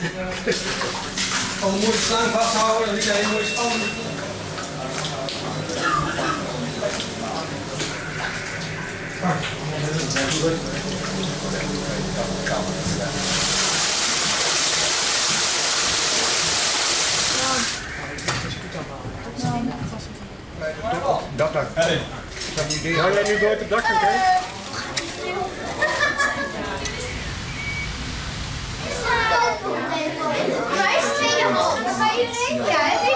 Gewoon mooi de slang vasthouden, dan iedereen mooi spannen. Dat dak. Zou jij nu door het dak gaan kijken? Waar is de tweede hol? Waar ga je heen? Ja,